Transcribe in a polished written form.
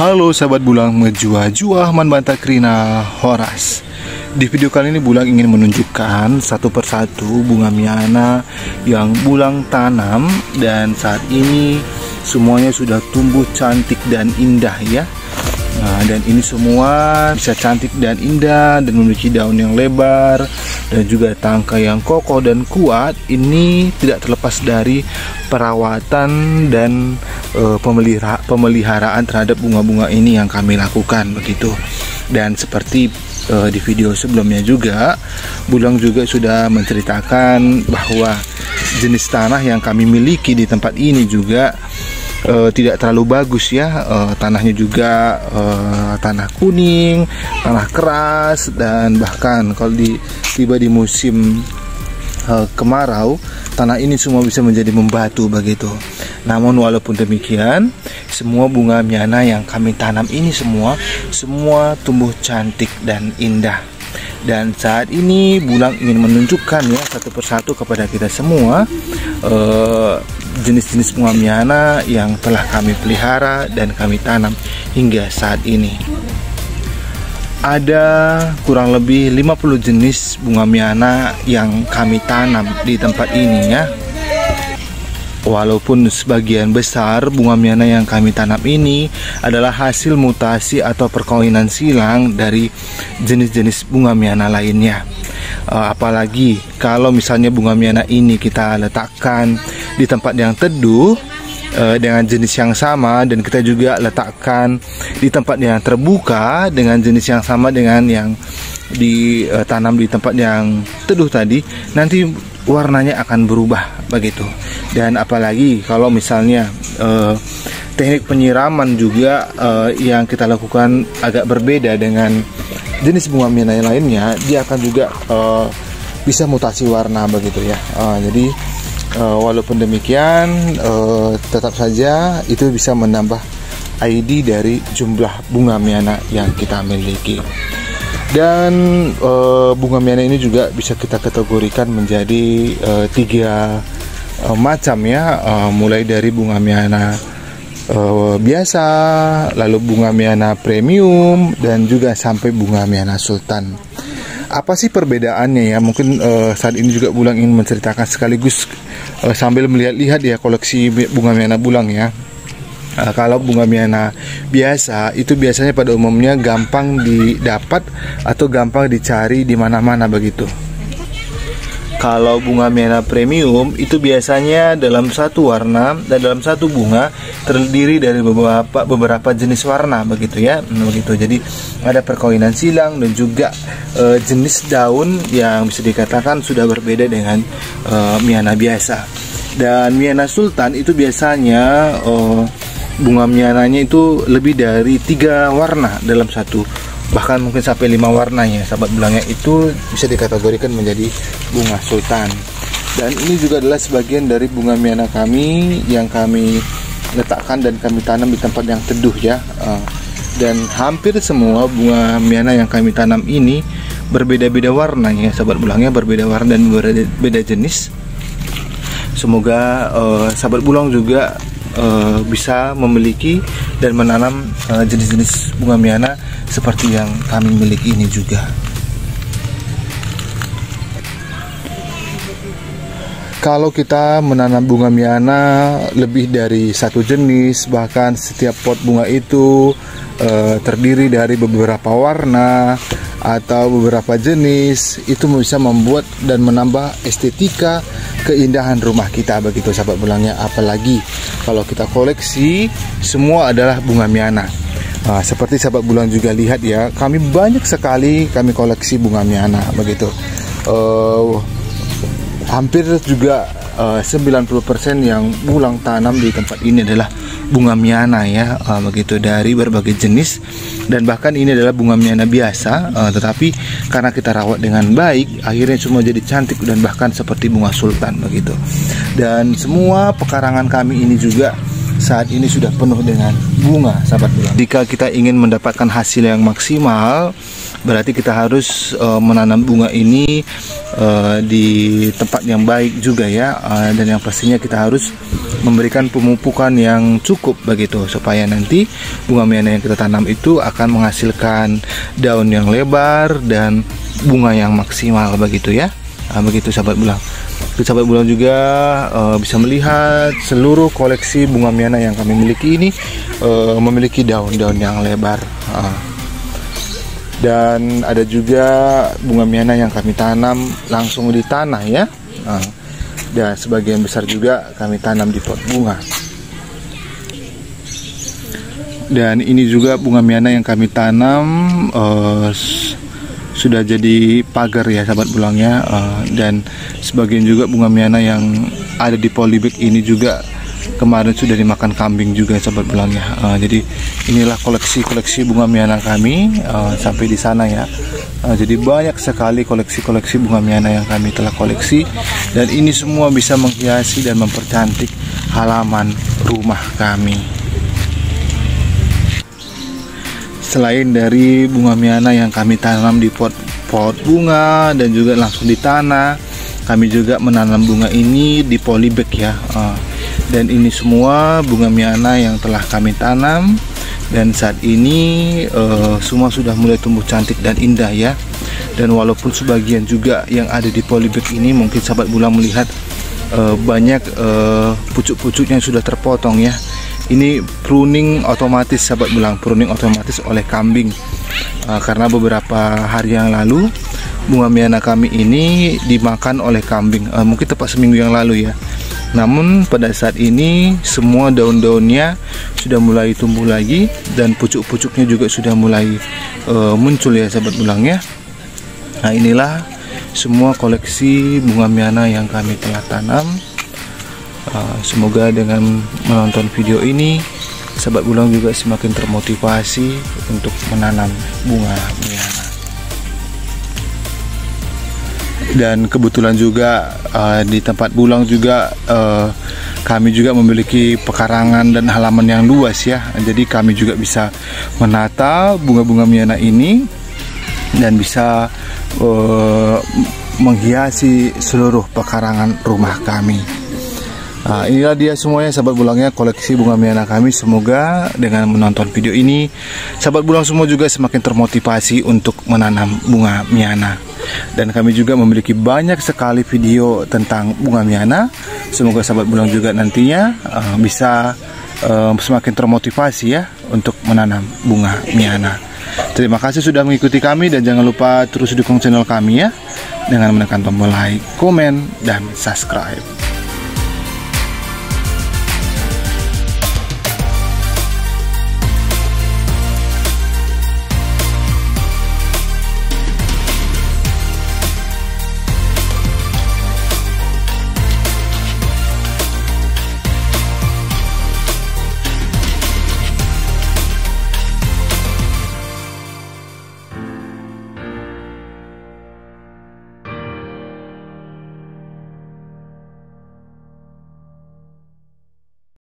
Halo sahabat Bulang Menjua-jua Manbanta Krina Horas. Di video kali ini Bulang ingin menunjukkan satu persatu bunga miana yang Bulang tanam, dan saat ini semuanya sudah tumbuh cantik dan indah ya. Nah, dan ini semua bisa cantik dan indah dan memiliki daun yang lebar dan juga tangkai yang kokoh dan kuat. Ini tidak terlepas dari perawatan dan pemeliharaan terhadap bunga-bunga ini yang kami lakukan begitu. Dan seperti di video sebelumnya juga, Bulang juga sudah menceritakan bahwa jenis tanah yang kami miliki di tempat ini juga tidak terlalu bagus ya. Tanahnya juga tanah kuning, tanah keras, dan bahkan kalau tiba di musim kemarau, tanah ini semua bisa menjadi membatu begitu. Namun walaupun demikian, semua bunga miana yang kami tanam ini semua tumbuh cantik dan indah. Dan saat ini Bulang ingin menunjukkan ya satu persatu kepada kita semua jenis-jenis bunga miana yang telah kami pelihara dan kami tanam hingga saat ini. Ada kurang lebih 50 jenis bunga miana yang kami tanam di tempat ini ya. Walaupun sebagian besar bunga miana yang kami tanam ini adalah hasil mutasi atau perkawinan silang dari jenis-jenis bunga miana lainnya. Apalagi kalau misalnya bunga miana ini kita letakkan di tempat yang teduh dengan jenis yang sama, dan kita juga letakkan di tempat yang terbuka dengan jenis yang sama dengan yang ditanam di tempat yang teduh tadi, nanti warnanya akan berubah begitu. Dan apalagi kalau misalnya teknik penyiraman juga yang kita lakukan agak berbeda dengan jenis bunga miana yang lainnya, dia akan juga bisa mutasi warna begitu ya. Jadi walaupun demikian tetap saja itu bisa menambah ID dari jumlah bunga miana yang kita miliki. Dan bunga miana ini juga bisa kita kategorikan menjadi 3 macam ya, mulai dari bunga miana biasa, lalu bunga miana premium, dan juga sampai bunga miana sultan. Apa sih perbedaannya ya? Mungkin saat ini juga Bulang ingin menceritakan sekaligus sambil melihat-lihat ya koleksi bunga miana Bulang ya. Kalau bunga miana biasa itu biasanya pada umumnya gampang didapat atau gampang dicari di mana-mana begitu. Kalau bunga miana premium itu biasanya dalam satu warna dan dalam satu bunga terdiri dari beberapa jenis warna begitu ya. Begitu. Jadi ada perkawinan silang dan juga jenis daun yang bisa dikatakan sudah berbeda dengan miana biasa. Dan miana sultan itu biasanya bunga miananya itu lebih dari 3 warna dalam satu, bahkan mungkin sampai 5 warnanya sahabat Bulangnya, itu bisa dikategorikan menjadi bunga sultan. Dan ini juga adalah sebagian dari bunga miana kami yang kami letakkan dan kami tanam di tempat yang teduh ya. Dan hampir semua bunga miana yang kami tanam ini berbeda-beda warnanya sahabat Bulangnya, berbeda warna dan berbeda jenis. Semoga sahabat Bulang juga bisa memiliki dan menanam jenis-jenis bunga miana seperti yang kami miliki ini juga. Kalau kita menanam bunga miana lebih dari satu jenis, bahkan setiap pot bunga itu terdiri dari beberapa warna atau beberapa jenis, itu bisa membuat dan menambah estetika keindahan rumah kita begitu sahabat Bulangnya. Apalagi kalau kita koleksi semua adalah bunga miana. Seperti sahabat Bulang juga lihat ya, kami banyak sekali kami koleksi bunga miana begitu. Hampir juga 90% yang Bulang tanam di tempat ini adalah bunga miana ya, begitu, dari berbagai jenis. Dan bahkan ini adalah bunga miana biasa, tetapi karena kita rawat dengan baik, akhirnya semua jadi cantik dan bahkan seperti bunga sultan begitu. Dan semua pekarangan kami ini juga saat ini sudah penuh dengan bunga, sahabat bulang. Jika kita ingin mendapatkan hasil yang maksimal, berarti kita harus menanam bunga ini di tempat yang baik juga ya, dan yang pastinya kita harus memberikan pemupukan yang cukup begitu, supaya nanti bunga miana yang kita tanam itu akan menghasilkan daun yang lebar dan bunga yang maksimal begitu ya. Begitu sahabat bulang. Sahabat bulang juga bisa melihat seluruh koleksi bunga miana yang kami miliki ini memiliki daun-daun yang lebar. Dan ada juga bunga miana yang kami tanam langsung di tanah ya. Dan sebagian besar juga kami tanam di pot bunga. Dan ini juga bunga miana yang kami tanam sudah jadi pagar ya sahabat bulangnya. Dan sebagian juga bunga miana yang ada di polybag ini juga kemarin sudah dimakan kambing juga sahabat bulangnya. Jadi inilah koleksi bunga miana kami sampai di sana ya. Jadi banyak sekali koleksi bunga miana yang kami telah koleksi, dan ini semua bisa menghiasi dan mempercantik halaman rumah kami. Selain dari bunga miana yang kami tanam di pot bunga dan juga langsung di tanah, kami juga menanam bunga ini di polybag ya. Dan ini semua bunga miana yang telah kami tanam, dan saat ini semua sudah mulai tumbuh cantik dan indah ya. Dan walaupun sebagian juga yang ada di polybag ini mungkin sahabat bulang melihat banyak pucuk-pucuknya yang sudah terpotong ya. Ini pruning otomatis sahabat bulang, pruning otomatis oleh kambing. Karena beberapa hari yang lalu bunga miana kami ini dimakan oleh kambing, mungkin tepat seminggu yang lalu ya. Namun pada saat ini semua daun-daunnya sudah mulai tumbuh lagi, dan pucuk-pucuknya juga sudah mulai muncul ya sahabat bulang ya. Nah, inilah semua koleksi bunga miana yang kami telah tanam. Semoga dengan menonton video ini sahabat bulang juga semakin termotivasi untuk menanam bunga miana. Dan kebetulan juga di tempat bulang juga kami juga memiliki pekarangan dan halaman yang luas ya. Jadi kami juga bisa menata bunga-bunga miana ini dan bisa menghiasi seluruh pekarangan rumah kami. Inilah dia semuanya sahabat bulangnya, koleksi bunga miana kami. Semoga dengan menonton video ini sahabat bulang semua juga semakin termotivasi untuk menanam bunga miana. Dan kami juga memiliki banyak sekali video tentang bunga miana. Semoga sahabat bulang juga nantinya bisa semakin termotivasi ya untuk menanam bunga miana. Terima kasih sudah mengikuti kami, dan jangan lupa terus dukung channel kami ya dengan menekan tombol like, komen, dan subscribe.